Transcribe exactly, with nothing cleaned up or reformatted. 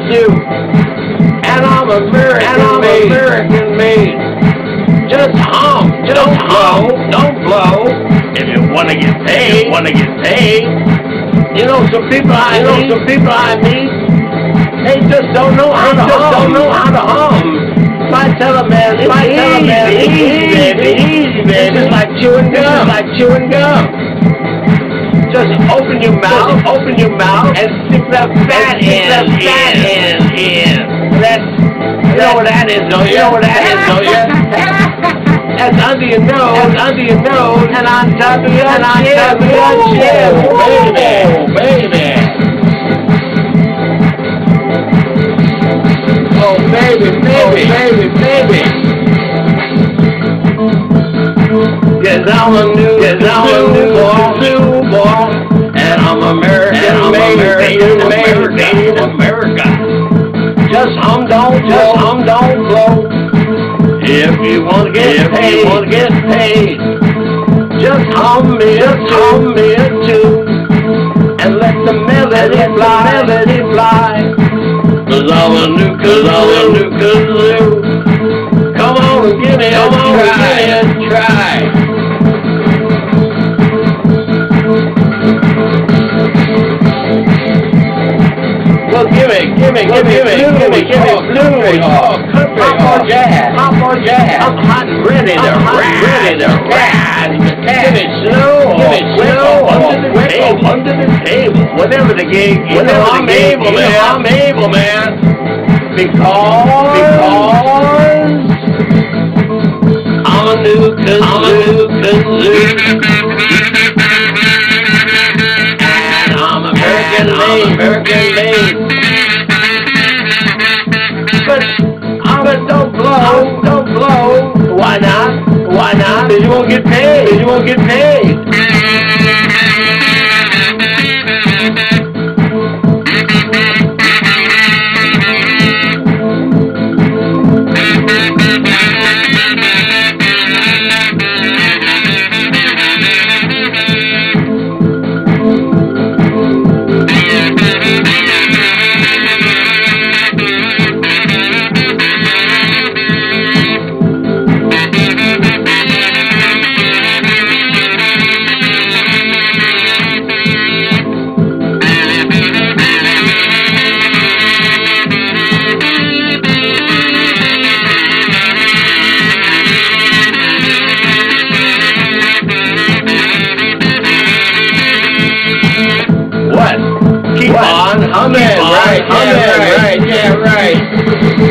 kazoo. And I'm American and I'm made. American made. Just hum, just don't blow, don't blow. If you wanna get paid, you wanna get paid. You know some people I you know meet, some people I meet. They just don't know how to just hum. don't know how to hum. If I tell a man, if I tell a man, it's easy, baby, easy, baby. It's like chewing gum, it's like chewing gum. Just open your mouth, just open your mouth, and stick that fat in, that fat in, in. That's, you know what that is, don't you? You know what that is, don't you? That's under your nose, that's under your nose, and on top of your and on top of your chin, baby, baby. Oh, baby, baby, baby, baby. Yes, I'm a new, yes, I'm a new kazoo boy, and I'm American, and I'm made, American, American, made in America. Just hum, don't, just hum, don't blow. If you want to get if paid, you want to get paid, just hum me, just hum me a tune, and let the melody fly, melody fly. Cause I'm a new kazoo, I'm a new kazoo. Come on and give me a try, and try. Well, give me, give me, give me, give me, give me, give me blues, oh, country, pop or jazz, pop or jazz. I'm hot and ready to ride, ready to ride. Give me slow, give me slow, under the table, under the table. Whatever the gig, whatever I'm able, man, I'm able, man. Because, because I'm a new kazoo, I'm a new kazoo. And I'm American made, American made. But, but don't blow, don't blow. Why not? Why not? Because you won't get paid. Because you won't get paid. Keep what? on humming, right, humming, yeah, right, right, yeah, right.